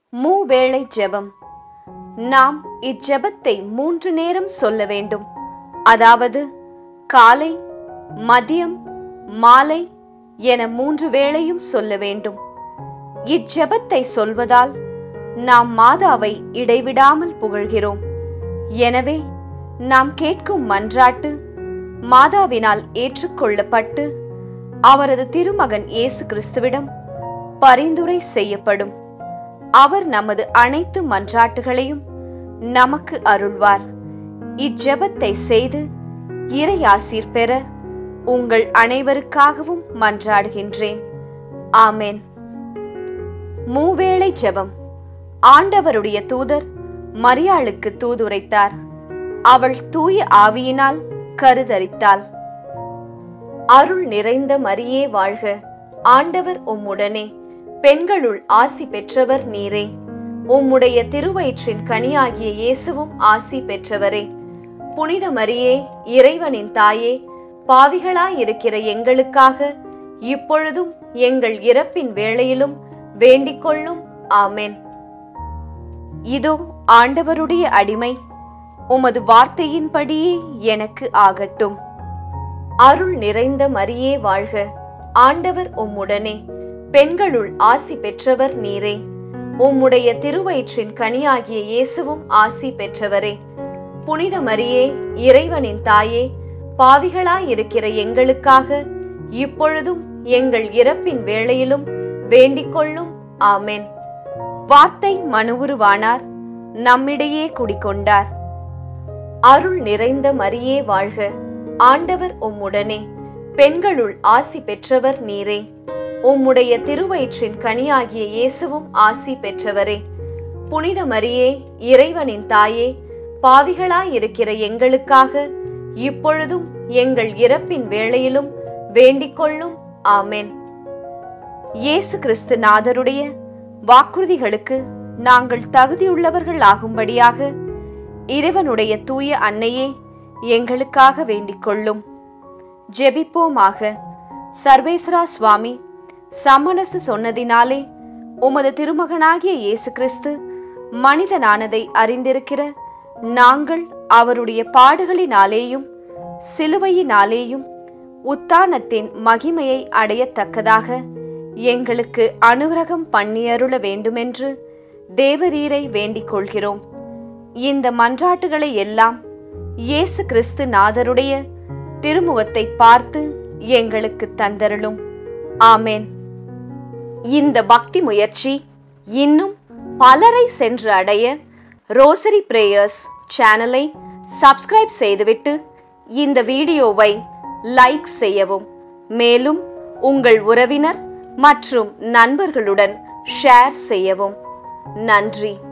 மூவேளை ஜெபம். நாம் இஜெபத்தை 3 நேரம் சொல்ல வேண்டும். அதாவது காலை, மதியம், மாலை என 3 வேளையும் சொல்ல வேண்டும். இஜெபத்தை சொல்வதால் நாம் மாதாவை இடைவிடாமல் புகழ்கிறோம். எனவே நாம் கேட்கும் மன்றாட்டு மாதாவினால் ஏற்றுக்கொள்ளப்பட்டு அவரது திருமகன் இயேசு கிறிஸ்துவிடம் பரிந்துரை செய்யப்படும். அவர் நமது அனைத்து மன்றாட்டுகளையும் நமக்கு அருள்வார். இஜெபத்தை செய்து இறையாசீர் பெற உங்கள் அனைவருக்காகவும் மன்றாடுகின்றேன். ஆமென். மூவேளை ஜெபம். ஆண்டவருடைய தூதர் மரியாளுக்கு தூதுரைத்தார். அவள் தூய ஆவியினால் கருதரித்தாள். அருள் நிறைந்த மரியே வாழ்க, ஆண்டவர் உம்முடனே, பெண்களுள் ஆசி பெற்றவர் நீரே. உம்முடைய திருவயிற்றின் கனியாகிய இயேசுவும் ஆசி பெற்றவரே. புனித மரியே, இறைவனின் தாயே, பாவிகளாயிருக்கிற எங்களுக்காக இப்பொழுதும் எங்கள் இறப்பின் வேளையிலும் வேண்டிக் கொள்ளும். ஆமென். இதோ ஆண்டவருடைய அடிமை, உமது வார்த்தையின்படியே எனக்கு ஆகட்டும். அருள் நிறைந்த மரியே வாழ்க, ஆண்டவர் உம்முடனே, பெண்களுள் ஆசி பெற்றவர் நீரே. உம்முடைய திருவயிற்றின் கனியாகிய இயேசுவும் ஆசி பெற்றவரே. புனித மரியே, இறைவனின் தாயே, பாவிகளாயிருக்கிற எங்களுக்காக இப்பொழுதும் எங்கள் இறப்பின் வேளையிலும் வேண்டிக் கொள்ளும். ஆமென். வார்த்தை மனுவுருவானார், நம்மிடையே குடிகொண்டார். அருள் நிறைந்த மரியே வாழ்க, ஆண்டவர் உம்முடனே, பெண்களுள் ஆசி பெற்றவர் நீரே. உம்முடைய திருவயிற்றின் கனியாகிய இயேசுவும் ஆசி பெற்றவரே. புனித மரியே, இறைவனின் தாயே, பாவிகளாயிருக்கிற எங்களுக்காக இப்பொழுதும் எங்கள் இறப்பின் வேளையிலும் வேண்டிக் கொள்ளும். ஆமென். இயேசு கிறிஸ்து நாதருடைய வாக்குறுதிகளுக்கு நாங்கள் தகுதியுள்ளவர்கள் ஆகும்படியாக இறைவனுடைய தூய அன்னையே எங்களுக்காக வேண்டிக் கொள்ளும். ஜெபிப்போமாக. சர்வேஸ்வரா சுவாமி, சமணசு சொன்னதினாலே உமது திருமகனாகிய இயேசு கிறிஸ்து மனிதனானதை அறிந்திருக்கிற நாங்கள் அவருடைய பாடுகளினாலேயும் சிலுவையினாலேயும் உத்தானத்தின் மகிமையை அடையத்தக்கதாக எங்களுக்கு அனுகிரகம் பண்ணியருள வேண்டுமென்று தேவரீரை வேண்டிக் கொள்கிறோம். இந்த மன்றாட்டுகளை எல்லாம் இயேசு கிறிஸ்து நாதருடைய திருமுகத்தை பார்த்து எங்களுக்கு தந்தருளும். ஆமென். இந்த பக்தி முயற்சி இன்னும் பலரை சென்று அடைய ரோசரி பிரேயர்ஸ் சேனலை சப்ஸ்கிரைப் செய்துவிட்டு இந்த வீடியோவை லைக் செய்யவும். மேலும் உங்கள் உறவினர் மற்றும் நண்பர்களுடன் ஷேர் செய்யவும். நன்றி.